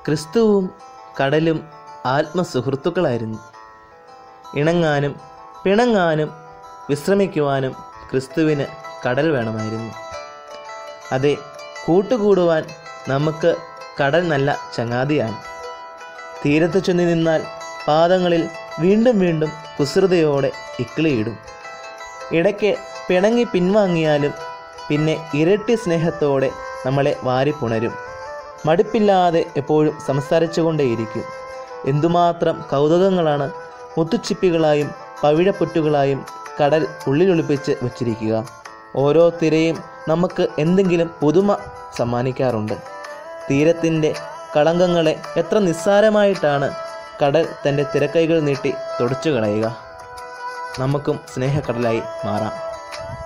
ക്രിസ്തുവും കടലും ആത്മസുഹൃത്തുക്കളായിരുന്നു. ഇണങ്ങാനും പിണങ്ങാനും വിശ്രമിക്കുവാനും ക്രിസ്തുവിന് കടൽ വേണമായിരുന്നു. അതെ, കൂട്ടുകൂടുവാൻ നമുക്ക് കടൽ നല്ല ചങ്ങാതിയാണ്. തീരത്ത് ചെന്ന് നിന്നാൽ പാദങ്ങളിൽ വീണ്ടും വീണ്ടും കുസൃതയോടെ ഇക്കിളിയിടും. ഇടയ്ക്ക് പിണങ്ങി പിൻവാങ്ങിയാലും പിന്നെ ഇരട്ടി സ്നേഹത്തോടെ നമ്മളെ വാരിപ്പുണരും. മടുപ്പില്ലാതെ എപ്പോഴും സംസാരിച്ചുകൊണ്ടേയിരിക്കും. എന്തുമാത്രം കൗതുകങ്ങളാണ് മുത്തുച്ചിപ്പികളായും പവിഴപ്പൊറ്റുകളായും കടൽ ഉള്ളിലൊളിപ്പിച്ച് വച്ചിരിക്കുക. ഓരോ തിരയും നമുക്ക് എന്തെങ്കിലും പുതുമ സമ്മാനിക്കാറുണ്ട്. തീരത്തിൻ്റെ കളങ്കങ്ങളെ എത്ര നിസ്സാരമായിട്ടാണ് കടൽ തൻ്റെ തിരക്കൈകൾ നീട്ടി തുടച്ചു കളയുക. നമുക്കും സ്നേഹക്കടലായി മാറാം.